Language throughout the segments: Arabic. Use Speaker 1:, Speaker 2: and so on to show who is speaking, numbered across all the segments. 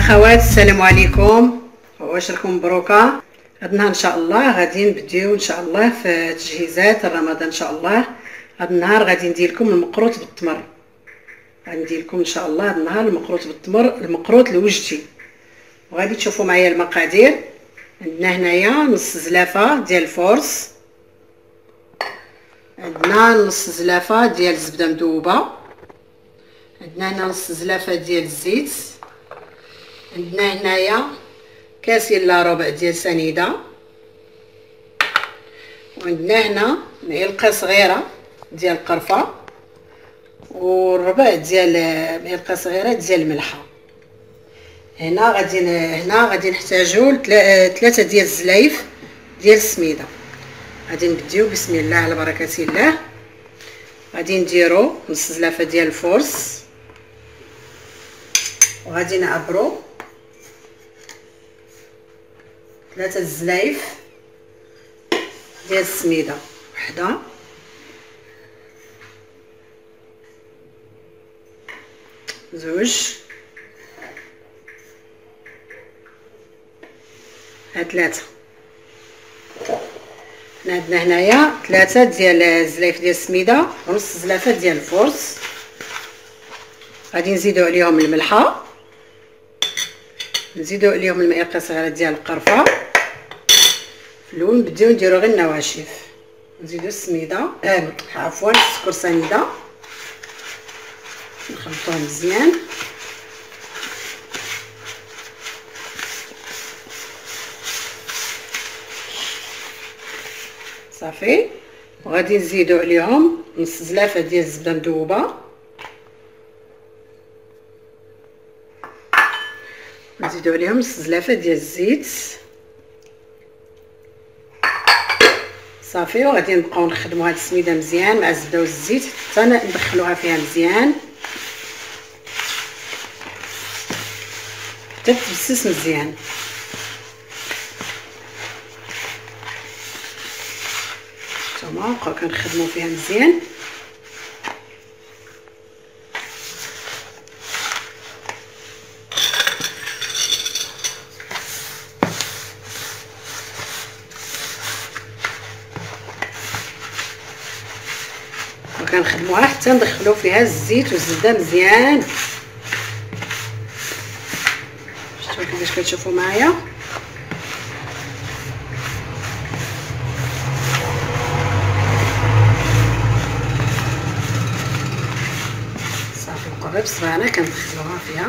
Speaker 1: اخوات السلام عليكم، واش راكم مبروكه؟ هاد النهار ان شاء الله غادي نبداو ان شاء الله في تجهيزات رمضان. ان شاء الله هاد النهار غادي ندير لكم المقروط بالتمر. غادي ندير لكم ان شاء الله هاد النهار المقروط بالتمر، المقروط الوجدي. وغادي تشوفوا معايا المقادير. عندنا هنايا نص زلافه ديال الفورس، عندنا نص زلافه ديال الزبده مذوبه، عندنا هنا نص زلافه ديال الزيت، عندنا هنايا كاس الا ربع ديال سنيده، وعندنا هنا معلقه صغيره ديال القرفه، وربع ديال معلقه صغيره ديال الملحه. هنا غادي نحتاجو 3 ديال الزلايف ديال السميده. غادي نبداو بسم الله على بركه الله. غادي نديرو نص زلافه ديال الفورس، وغادي نعبرو 3 الزلايف ديال السميده، وحده زوج ها 3. عندنا هنايا 3 ديال الزلايف ديال السميده ونص زلافه ديال الفورس. غادي نزيدو عليهم الملحه، نزيدو عليهم المعلقه صغيره ديال القرفه. في الاول نبداو نديرو غير النواشف، نزيدو السميده عفوا السكر سنيده، نخلطوه مزيان. صافي. وغادي نزيدو عليهم نص زلافه ديال الزبده مذوبه، نزيدو عليهم نص زلافه ديال الزيت. صافي. وغادي نبقاو نخدموا هاد السميده مزيان مع الزبده والزيت حتى ندخلوها فيها مزيان حتى تبسس مزيان. نتوما نبقاو كنخدموا فيها مزيان. وكنخدموها حتى ندخلوا فيها الزيت والزبده مزيان. شفتوا كيفاش كتشوفوا معايا؟ صافي. نبقاو غير بصبعنا كندخلوها فيها.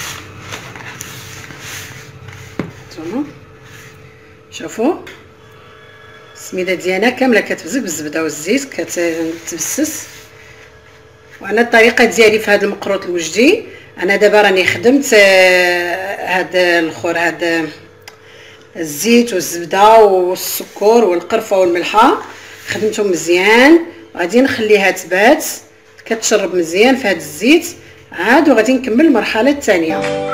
Speaker 1: نتوما شوفوا السميده ديالنا كامله كتبزق بالزبده والزيت كتبسس. وانا الطريقه ديالي في هذا المقروط الوجدي، انا دابا راني خدمت هذا الاخر، هذا الزيت والزبده والسكر والقرفه والملحه، خدمتهم مزيان. غادي نخليها تبات كتشرب مزيان في هذا الزيت عاد، وغادي نكمل المرحله الثانيه.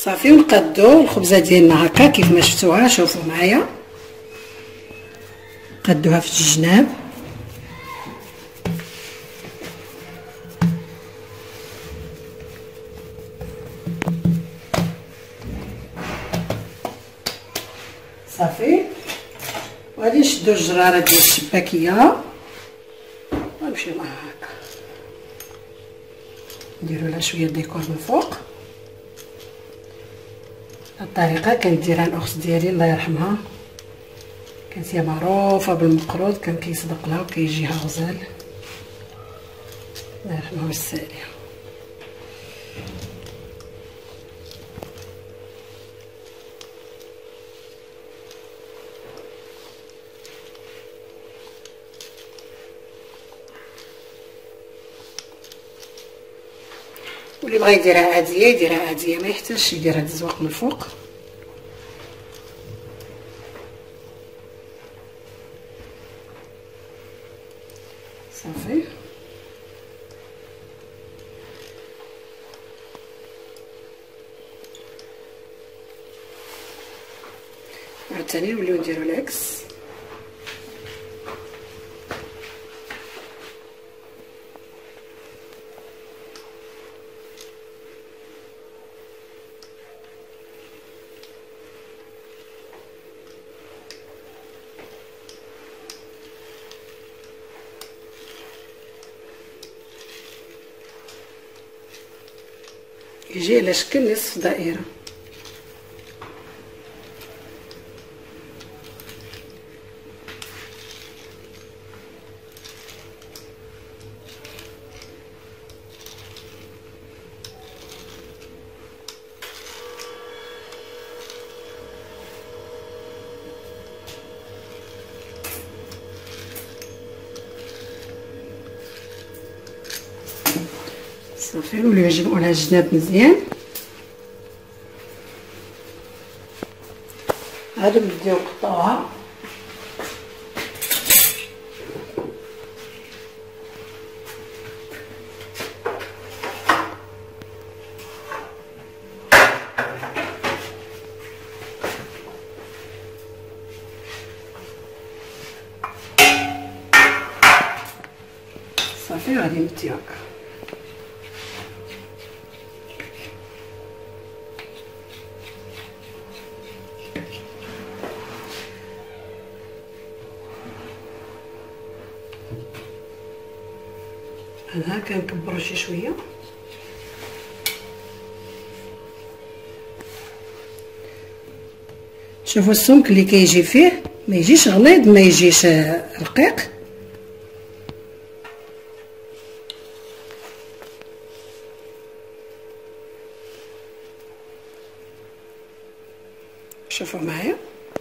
Speaker 1: صافي ونقادو الخبزه ديالنا هكا كيف ما شفتوها. شوفوا معايا قادوها في الجناب. صافي وغادي نشدو الجراره ديال الشباكيه ونمشيو معاها هكا نديرو لها شويه ديكور من فوق. الطريقه كانت ديرها الاخت ديالي الله يرحمها، كانت هي معروفه بالمقروض، كان كيصدق لها وكيجيها غزال الله يرحمها ويسع عليها. واللي بغى يديرها عاديه يديرها عاديه، ما يحتاجش يدير هاد الزواق من الفوق. صافي عاوتاني نوليو نديرو العكس. يجي على شكل نصف دائره. صافي نوليو نجمعو لها الجناب مزيان. عاد نبداو نقطعوها. صافي غادي نمتي هكا. انا كنكبرو شي شويه. شوفوا السمك اللي كيجي فيه، ما يجيش غليظ ما يجيش رقيق. شوفوا معايا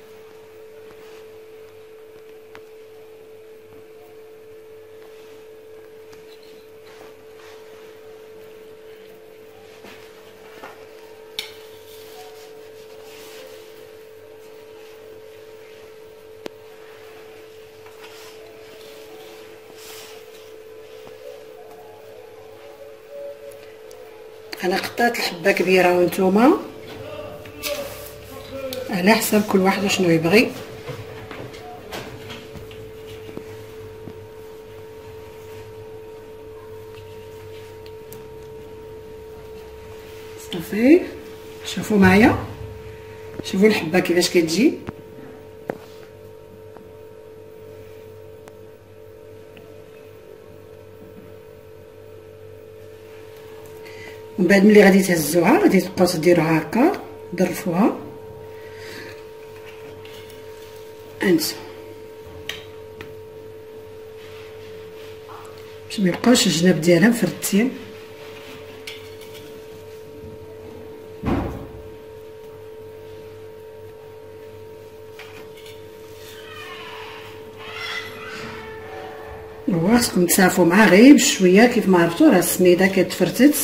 Speaker 1: انا قطعت الحبه كبيره وانتوما على حسب كل واحد شنو يبغي. صافي شوفوا معايا، شوفوا الحبه كيفاش كتجي. ومن بعد ملي غادي تهزوها غادي تبقاو ديروها هكا ظرفوها انسو باش ما يبقاوش الجناب ديالها مفردين. هو خصكم تسافوا معاه غير بشويه، كيف ما عرفتوا راه السميده كتفرتت.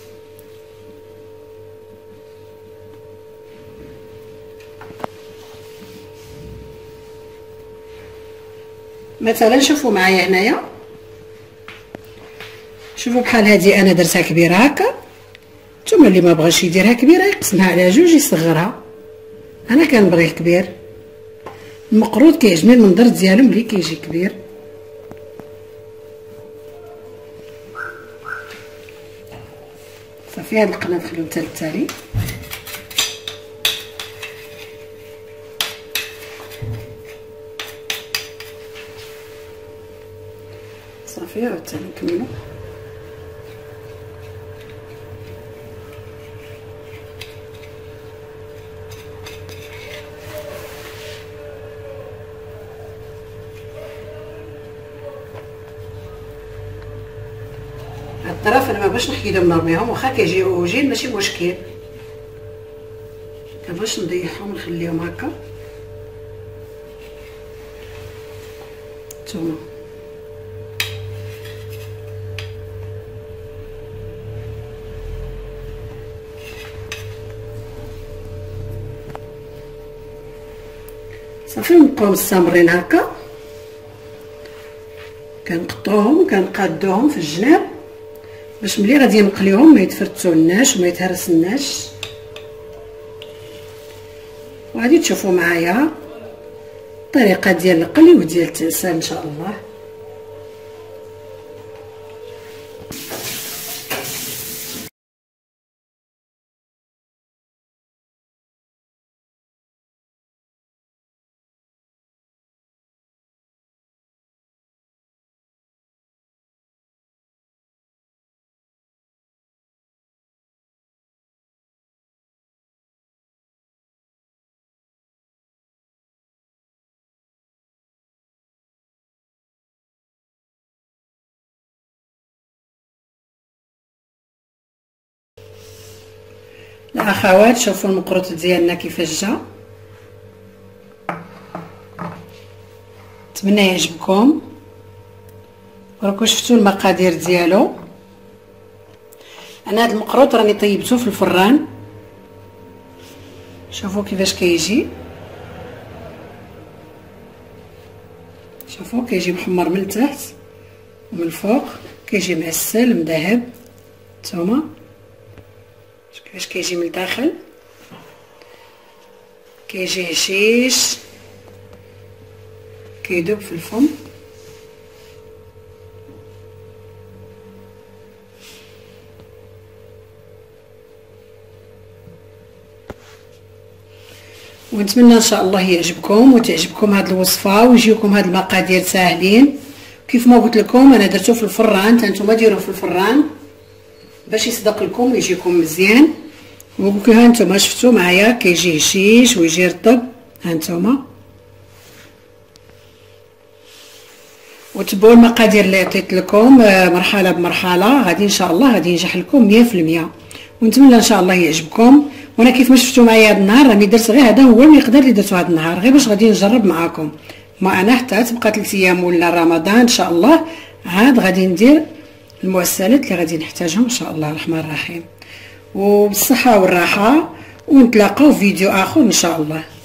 Speaker 1: مثلا شوفوا معايا هنايا، شوفوا بحال هذه انا درتها كبيره هكا، نتوما نتوما اللي ما بغاش يديرها كبيره يقسمها على جوج يصغرها. انا كنبغيه كبير. المقروط كيعجبني المنظر ديالو ملي كيجي كبير. صافي هاد القناه نخليو حتى للتالي. صافي عاود ثاني نكملو. هاد الطرف انا ما بغيتش نحيدهم نرميهم، واخا كيجيو وجين ماشي مشكل، كنبغيش نضيعهم نخليهم هكا. نتوما صافي نبقاو مستمرين هكا، كنقطعوهم كنقادوهم في الجناب باش ملي غادي نقليهم ما يتفرتوناش وما يتهرسناش. وغادي تشوفوا معايا الطريقه ديال القلي وديال التعسال ان شاء الله. الاخوات شوفوا المقروط ديالنا كيفاش جا، نتمنى يعجبكم. راكم شفتوا المقادير ديالو. انا هذا المقروط راني طيبته في الفران، شوفوا كيفاش كيجي، شوفوا كيجي محمر من التحت ومن الفوق، كيجي معسل مذهب. نتوما كيفاش كيجي من الداخل، كيجي هشيش كيدوب في الفم. ونتمنى ان شاء الله يعجبكم وتعجبكم هاد الوصفه ويجيوكم هاد المقادير ساهلين. كيف ما قلت لكم انا درتو في الفران، نتوما ديروه في الفران باش يصدق لكم ويجيكم مزيان. وكيف هانتوما شفتوا معايا كيجي هشيش ويجي رطب. هانتوما وتبعوا المقادير اللي عطيت لكم مرحله بمرحله، غادي ان شاء الله غادي ينجح لكم 100%. ونتمنى ان شاء الله يعجبكم. وانا كيف ما شفتوا معايا هذا النهار راني درت غير هذا هو المقدار اللي درتو هذا النهار، غير باش غادي نجرب معاكم. ما انا حتى تبقى 3 ايام ولا رمضان ان شاء الله عاد غادي ندير المعسلات اللي غادي نحتاجهم ان شاء الله الرحمن الرحيم. وبالصحه والراحه، ونتلاقاو في فيديو اخر ان شاء الله.